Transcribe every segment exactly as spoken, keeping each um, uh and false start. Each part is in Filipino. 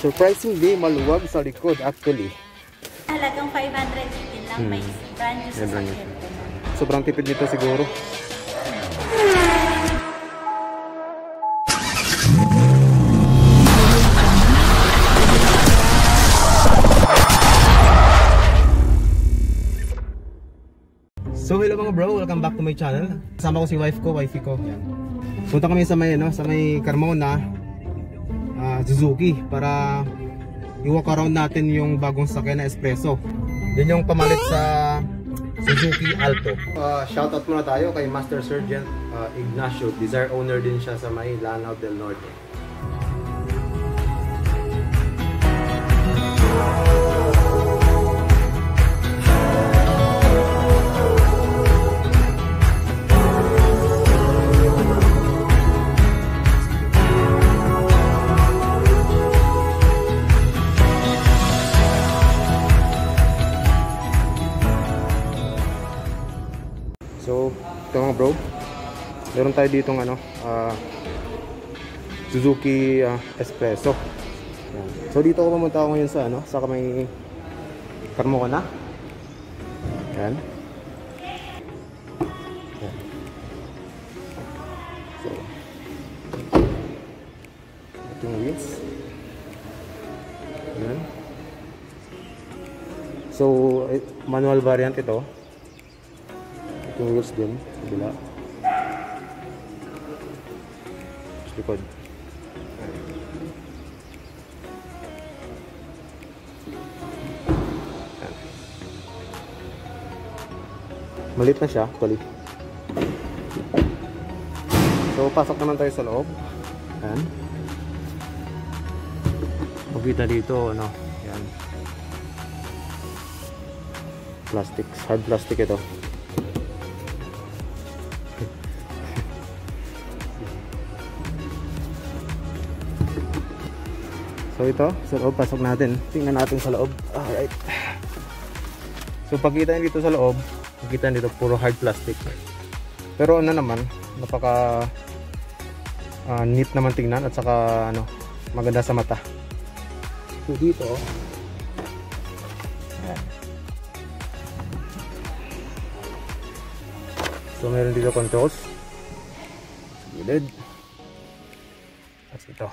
surprisingly maluwag sa likod actually. Halagang five hundred eighteen lang, hmm. may brand new sa sakit. Sobrang tipid nito siguro. So hello mga bro, welcome back to my channel. Kasama ko si wife ko, wifey ko. Yan. Punta kami sa may, no, sa may Carmona, uh, Suzuki, para i-walk around natin yung bagong sakyan na Espresso. Yun yung pamalit sa Suzuki Alto. Uh, shoutout muna tayo kay Master Sergeant uh, Ignacio. Desire owner din siya sa may Lanao del Norte. So, ito mga bro, meron tayo ditong ano, uh, Suzuki uh, Espresso. Yan. So dito ako pumunta ako ngayon sa ano, sa may Carmona. Yan. Yan. So, ito yung wheels. Yan. So, manual variant ito. Yung wheels din, kabila. Sa likod. Malit na siya, actually. So, pasok naman tayo sa loob. Yan. Makita dito, ano, yan. Plastic, hard plastic ito. So ito, sa loob, pasok natin. Tingnan natin sa loob. Alright. So pagkita nyo dito sa loob, pagkita nyo dito puro hard plastic. Pero ano naman, napaka uh, neat naman tingnan at saka ano, maganda sa mata. So dito, ayan. So meron dito controls. Gilid. At ito.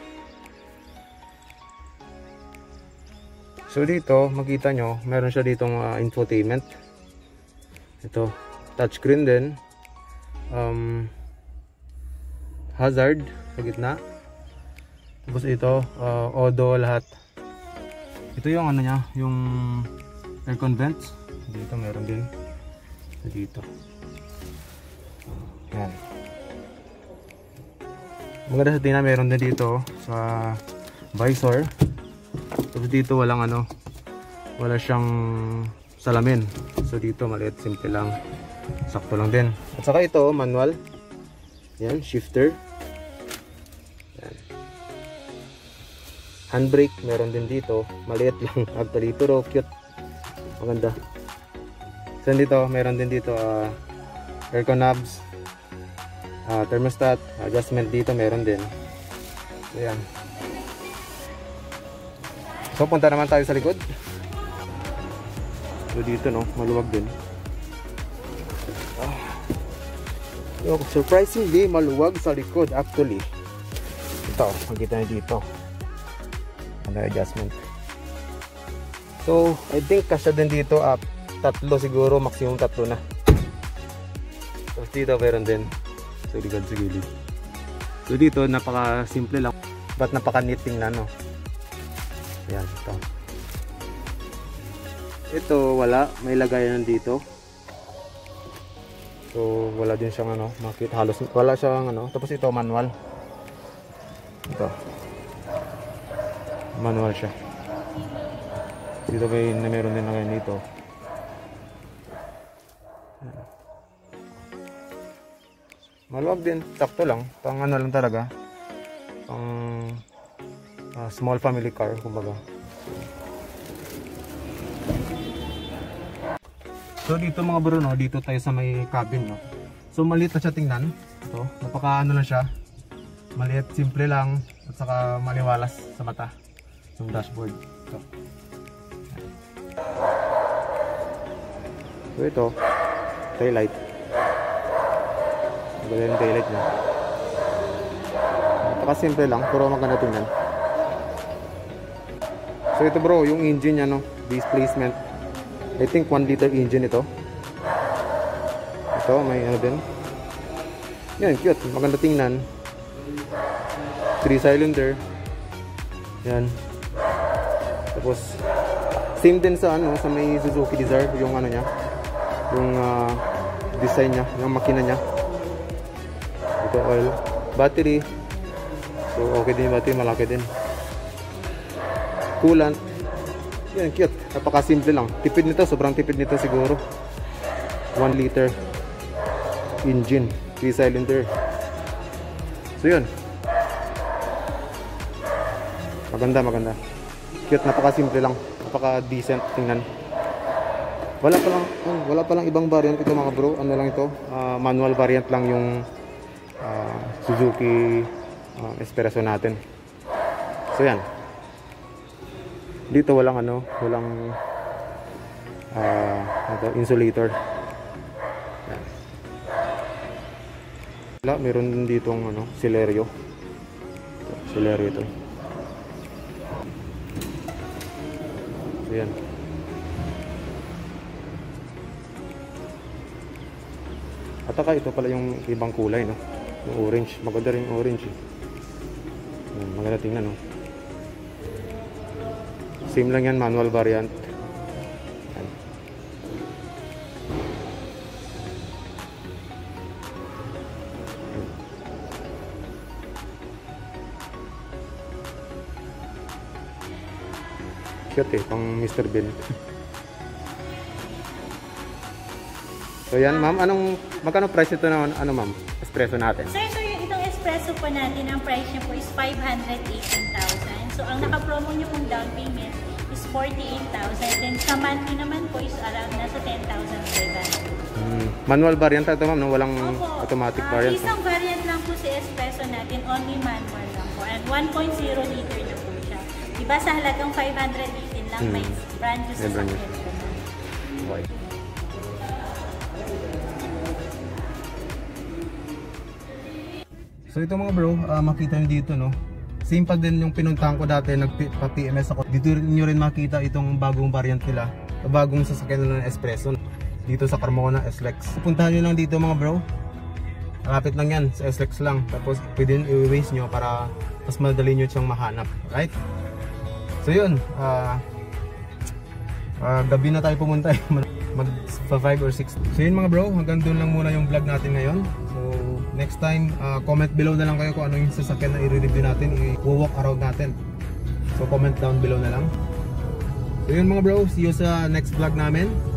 So dito, makita nyo, meron siya ditong uh, infotainment. Ito, touchscreen din. Um, hazard sa gitna. Tapos ito, uh, Odo lahat. Ito yung ano niya, yung aircon vents. Dito meron din. Dito. Yan. Maganda sa tingnan, meron din dito sa visor. Tapos dito walang ano, wala siyang salamin. So dito maliit, simple lang, sakto lang din. At saka ito manual. Yan, shifter. Yan. Handbrake meron din dito, maliit lang actually, pero cute, maganda. So dito meron din dito uh, aircon knobs, uh, thermostat, adjustment dito meron din. So yan. So punta naman tayo sa likod. So dito no, maluwag din. Ah. So, surprisingly maluwag sa likod actually. Ito, makita niyo dito. Ano adjustment. So I think kasya din dito up uh, tatlo siguro, maximum tatlo na. Tapos dito meron din. So likod sa gilid. So dito napaka simple lang, but napaka neat tingnan no. Yan, ito. Ito wala, may lagayan dito. So wala din siyang ano, makita halos wala siyang ano. Tapos ito manual. Ito. Manual siya. Dito may meron din lagayan dito. Maluwag din, sakto lang. Pang ano lang talaga. Pang Uh, small family car kumbaga. So dito mga bro no, dito tayo sa may cabin no. So maliit na siya tingnan. Ito, napaka ano lang siya. Maliit, simple lang at saka maliwalas sa mata. Yung dashboard. Ito. So ito, taillight. Maganda yung taillight niya. Napakasimple lang, pero maganda tingnan. So ito bro, yung engine niya, no? Displacement. I think one liter engine ito. Ito, may ano din. Yan, cute. Maganda tingnan. three cylinder. Yan. Tapos, same din sa ano, sa may Suzuki Desire, yung ano niya. Yung uh, design niya, yung makina niya. Ito, oil. Battery. So, okay din yung battery, malaki din. Coolant. Yan, cute. Napaka-simple lang. Tipid nito, sobrang tipid nito siguro. one liter engine, three cylinder. So, yun. Maganda, maganda. Cute, napaka-simple lang. Napaka-decent tingnan. Wala pa lang, oh, wala pa lang ibang variant ito mga bro. Ano lang ito? Uh, manual variant lang yung uh, Suzuki uh, Espresso natin. So, yan. Dito walang ano, walang uh, ito, insulator. Yan. Wala, meron din ditong ano, Celerio. Ito, Celerio ito. So, yan. At saka ito pala yung ibang kulay, no? Yung orange, maganda rin yung orange eh. Yan, maganda tingnan, no? Same lang yan, manual variant. Yan. Cute eh, pang Mister Bean. So yan ma'am, anong, magkano price ito na ano ma'am? Espresso natin? Sir, so yung itong espresso po natin, ang price niya po is five hundred eighteen thousand. So ang naka-promo niyo pong down payment is forty-eight thousand. Then sa monthly naman po is around nasa ten thousand five hundred. Hmm. Manual variant ito ma'am, no? Walang Opo. automatic Uh, variant. Isang variant lang po si espresso natin, only manual lang po. And one point zero liter na po siya. Diba sa halagang five hundred eighteen lang, Hmm. may brand new sa May brand new. sakyan po na. Okay. So ito mga bro, uh, makita nyo dito no. Same pa din yung pinuntahan ko dati, nagpa-P M S ako. Dito nyo rin makita itong bagong variant nila. Bagong sasakyan nila ng Espresso. Dito sa Carmona S-Lex. Puntahan nyo lang dito mga bro. Malapit lang yan, sa S-Lex lang. Tapos pwede nyo i-waste nyo para mas madali nyo siyang mahanap. Right? So yun, uh, uh, gabi na tayo pumunta. Mag five or six. So yun mga bro, hanggang doon lang muna yung vlog natin ngayon. So next time, uh, comment below na lang kayo kung ano yung sasakyan na i-review natin, i-walk around natin. So comment down below na lang. So yun mga bro, see you sa next vlog namin.